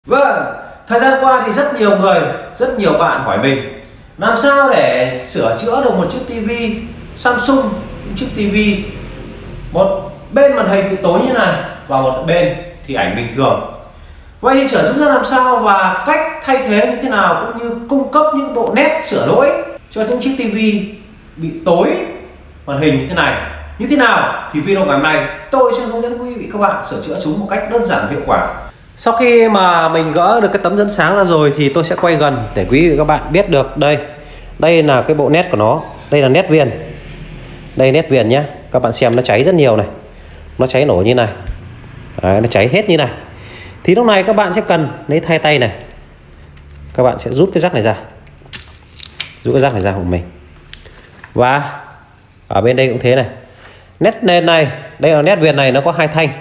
Vâng, thời gian qua thì rất nhiều người, rất nhiều bạn hỏi mình làm sao để sửa chữa được một chiếc tivi Samsung, một chiếc tivi một bên màn hình bị tối như này và một bên thì ảnh bình thường. Vậy thì sửa chữa ra làm sao và cách thay thế như thế nào, cũng như cung cấp những bộ nét sửa lỗi cho những chiếc tivi bị tối màn hình như thế nào thì video ngày hôm nay tôi sẽ hướng dẫn quý vị các bạn sửa chữa chúng một cách đơn giản hiệu quả. Sau khi mà mình gỡ được cái tấm dẫn sáng ra rồi thì tôi sẽ quay gần để quý vị các bạn biết được đây là cái bộ nét của nó. Đây là nét viền, đây nét viền nhé, các bạn xem nó cháy rất nhiều này, nó cháy nổ như này. Đấy, nó cháy hết như này thì lúc này các bạn sẽ cần lấy hai tay này, các bạn sẽ rút cái rắc này ra, rút cái rắc này ra của mình. Và ở bên đây cũng thế này, nét nền này, đây là nét viền này, nó có hai thanh,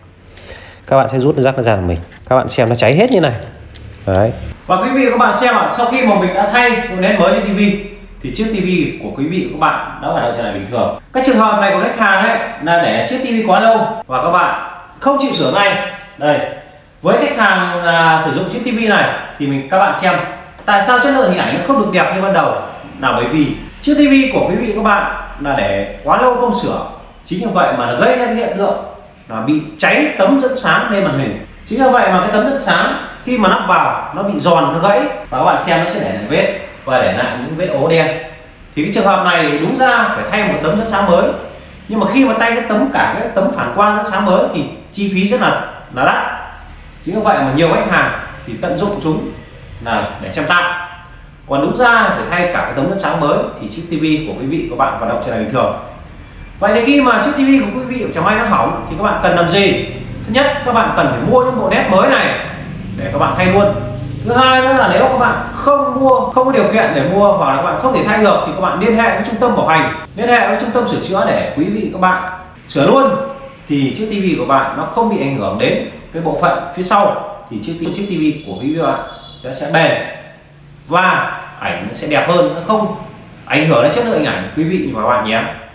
các bạn sẽ rút cái rắc ra của mình. Các bạn xem nó cháy hết như này. Đấy. Và quý vị các bạn xem ạ, sau khi mà mình đã thay bộ nét mới lên tivi thì chiếc tivi của quý vị các bạn đã hoạt động trở lại bình thường. Các trường hợp này của khách hàng ấy là để chiếc tivi quá lâu và các bạn không chịu sửa ngay. Đây, với khách hàng sử dụng chiếc tivi này thì các bạn xem tại sao chất lượng hình ảnh nó không được đẹp như ban đầu, là bởi vì chiếc tivi của quý vị các bạn là để quá lâu không sửa. Chính như vậy mà nó gây ra cái hiện tượng là bị cháy tấm dẫn sáng lên màn hình. Chính như vậy mà cái tấm dẫn sáng khi mà lắp vào nó bị giòn, nó gãy và các bạn xem nó sẽ để lại vết và để lại những vết ố đen. Thì cái trường hợp này đúng ra phải thay một tấm dẫn sáng mới, nhưng mà khi mà tay cả cái tấm phản quang dẫn sáng mới thì chi phí rất là đắt. Chính như vậy mà nhiều khách hàng thì tận dụng chúng là để xem tạm, còn đúng ra phải thay cả cái tấm dẫn sáng mới thì chiếc tivi của quý vị các bạn hoạt động trở lại bình thường. Vậy thì khi mà chiếc tivi của quý vị chẳng may nó hỏng thì các bạn cần làm gì? Thứ nhất, các bạn cần phải mua những bộ nét mới này để các bạn thay luôn. Thứ hai nữa là nếu các bạn không có điều kiện để mua hoặc là các bạn không thể thay được thì các bạn liên hệ với trung tâm bảo hành, liên hệ với trung tâm sửa chữa để quý vị các bạn sửa luôn, thì chiếc tivi của bạn nó không bị ảnh hưởng đến cái bộ phận phía sau, thì chiếc tivi của quý vị các bạn sẽ bền và ảnh nó sẽ đẹp hơn, nó không ảnh hưởng đến chất lượng hình ảnh quý vị và các bạn nhé.